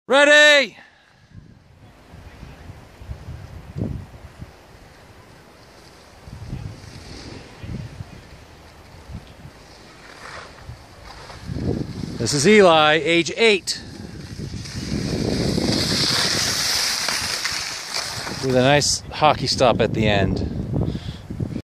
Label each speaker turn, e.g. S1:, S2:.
S1: Ready! This is Eli, age 8. With a nice hockey stop at the end.